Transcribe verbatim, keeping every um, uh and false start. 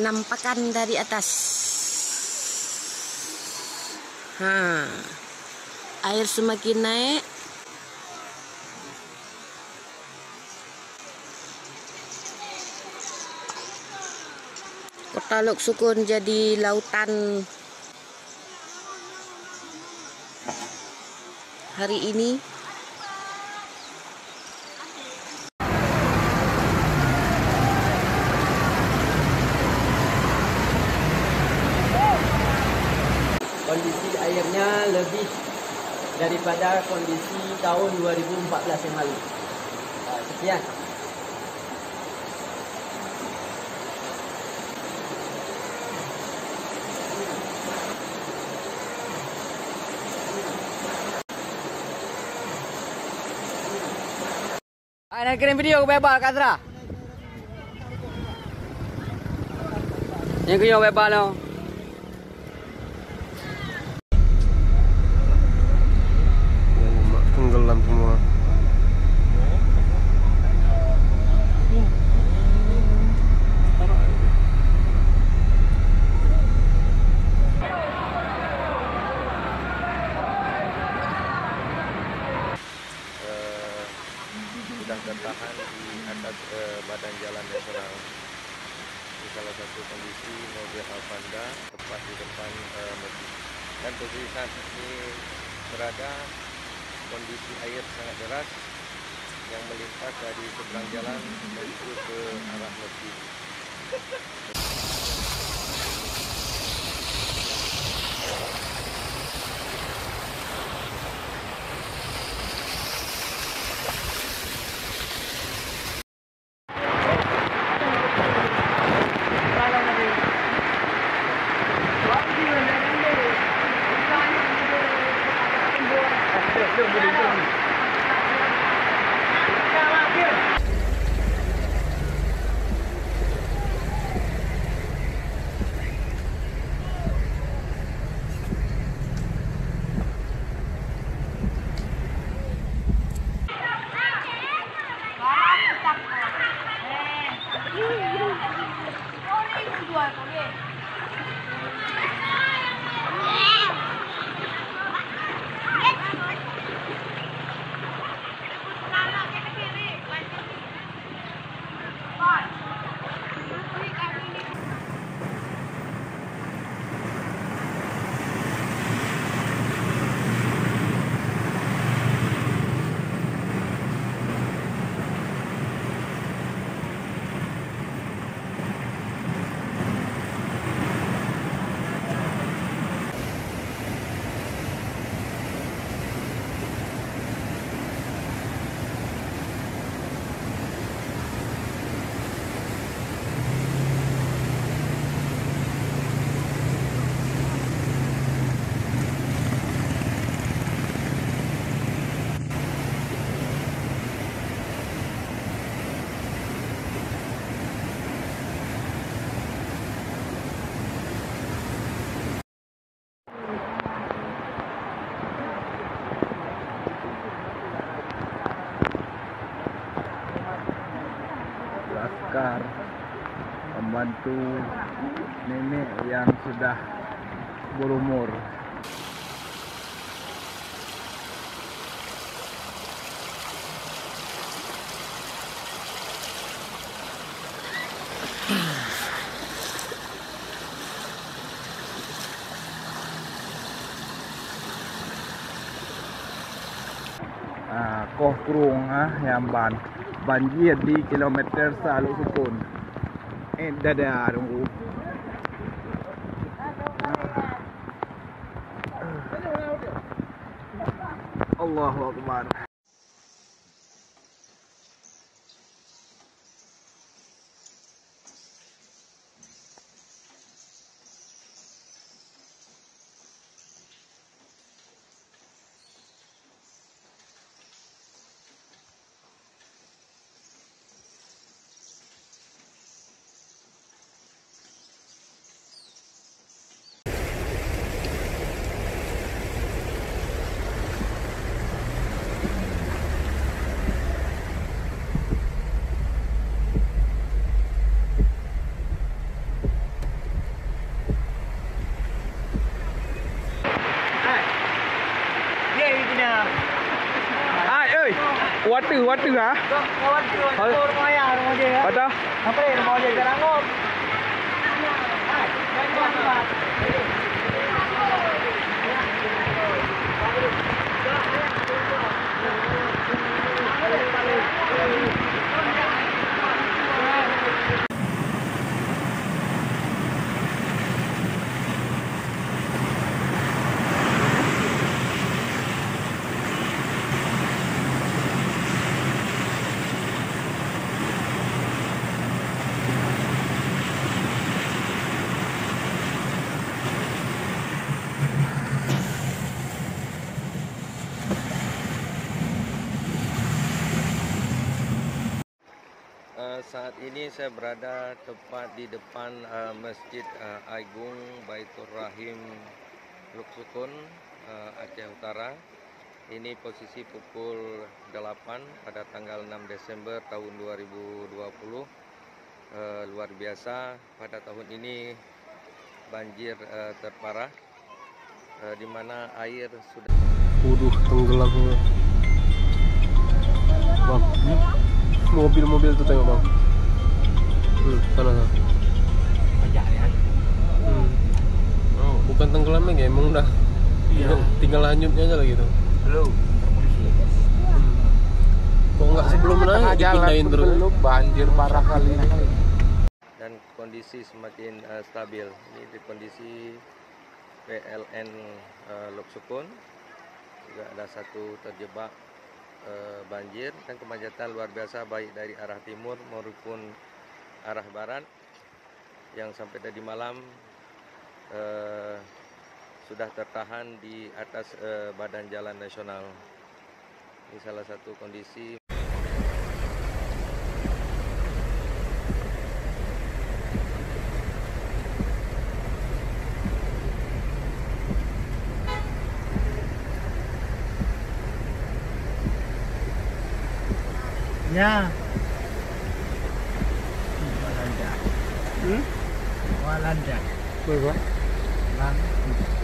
penampakan dari atas. Ha, air semakin naik. Kota Lhoksukon jadi lautan hari ini. Kondisi airnya lebih daripada kondisi tahun dua ribu empat belas yang lalu. Sekian. Nak kirim video ke bebal Kak Azra? Yang kirim bebal no. Tenggelam semua. Sudah tertahan di atas uh, badan jalan nasional. Di salah satu kondisi mobil Alpanda tepat di depan uh, masjid. Dan posisi saat ini berada kondisi air sangat deras yang melintas dari seberang jalan menuju ke arah masjid. Laskar membantu nenek yang sudah berumur. Ah, Koh Krung ah, yang ban banjir di kilometer Lhoksukon. Eh, dah tunggu. Allahu Akbar. water, water ah. Water, water, rumah ayah, rumah dia. Ada? Apa ni rumah dia Jerangop? Saat ini saya berada tepat di depan uh, Masjid uh, Agung Baitur Rahim Lhoksukon, uh, Aceh Utara. Ini posisi pukul delapan pada tanggal enam Desember tahun dua ribu dua puluh. Uh, luar biasa, pada tahun ini banjir uh, terparah, uh, di mana air sudah... Waduh, tenggelam semua. Bang, mobil-mobil tuh tengok bang. Hmm, sana sana. Banyak ya. Hmm. Oh, bukan tenggelam lagi, emang udah. Iya. Tinggal hanyutnya aja lagi tuh. Belum. Hmm. Kok nggak sebelum naik dipindahin terus? Belum, banjir parah kali ini. Dan kondisi semakin uh, stabil. Ini di kondisi P L N uh, Lhoksukon juga ada satu terjebak uh, banjir dan kemacetan luar biasa baik dari arah timur maupun arah barat yang sampai tadi malam uh, sudah tertahan di atas uh, badan jalan nasional. Ini salah satu kondisi. Ya. Walanda. Hmm? Walanda. Berapa? Lang.